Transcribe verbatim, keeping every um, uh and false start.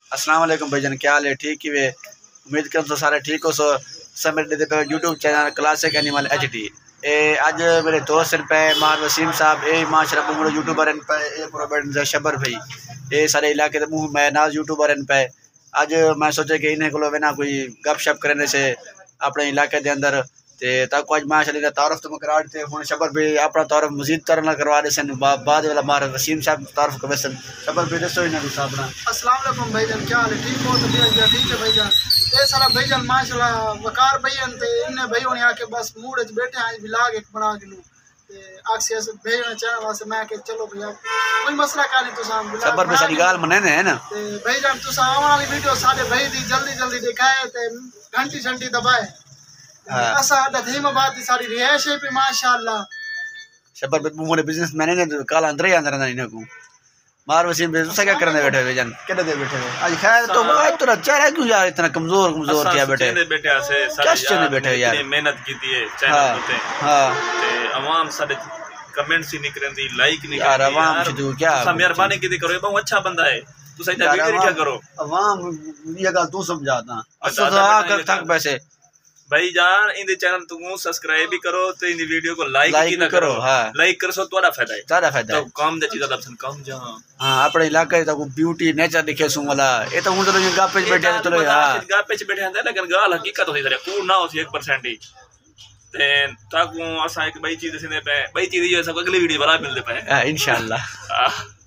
अस्सलाम वालेकुम भाईजान, क्या हाल है? ठीक ही वे, उम्मीद करम तो सारे ठीक हो। सो सब मेरे पे YouTube channel classic animal H D ए अज मेरे दोस्त पे मार वसीम साहब ए माशरा पूरे यूट्यूबर पे ए प्रोबेट शबर भाई ये सारे इलाके मुँह मैं नाज यूट्यूबर पे अज मैं सोचा कि इन्हें को ना कोई गप शप करने से अपने इलाके के अंदर ते तक अज माशाल्लाह तारफ तो करार थे हूँ शबर भी अपना तारफ मजीद तरह करवा दे सन बाद वाला मार वसीम साहब तारफ कर वैसे शबर भी दसो इन्हें भी साहब ना। अस्सलाम वालेकुम भाईजान, क्या हाल है? ठीक हो? तो भैया ठीक है भाईजान। ये सारा भाईजान माशाल्लाह वकार भाईजान ते इन्ने भाई होने आके बस मूड च बैठे आज व्लॉग एक बना के लूं ते अक्सर से भाई ने चैनल वास्ते मैं के चलो भैया कोई मसला का नहीं तुसा शबर पे सारी गाल मने ने है ना ते भाईजान तुसा आने वाली वीडियो साडे भाई दी जल्दी जल्दी दिखाए ते घंटी घंटी दबाए। हां असा दहीमाबाद दी सारी रिहाइश है पे माशाल्लाह शबर पे मोरे बिजनेस मैंने ने काल अंदर ही अंदर नहीं को मार वसीम पे तुसा क्या करने बैठे हुए जान केडे दे बैठे हुए आज खैर तो आज तेरा चेहरा क्यों यार इतना कमजोर कमजोर क्या बैठे ने बैठे से सारे यार बैठे यार इतनी मेहनत की है चैनल पे। हां ते आवाम सारे कमेंट्स ही नहीं करंदी लाइक नहीं यार आवाम से क्या तुसा मेहरबानी की करो बहुत अच्छा बंदा है तुसा इधर वीडियो क्या करो आवाम ये गल तू समझाता असो तो आ कर तक पैसे भाई जान इंदे चैनल तू सब्सक्राइब भी करो तो इंदी वीडियो को लाइक भी ना करो। हां लाइक कर सो तोड़ा फायदा है तोड़ा फायदा है तो काम दे चीज दबसन काम जा। हां अपने इलाके तो ब्यूटी नेचर दिखे सु वाला ए तो हूं तो गापे बैठे चलो यार गापे बैठे हैं लेकिन गाल हकीकत होती है कूड़ ना हो एक परसेंट ही ते ताकू असा एक बई चीज से पे बई चीज जो सब अगली वीडियो बना मिलते पे इंशाल्लाह।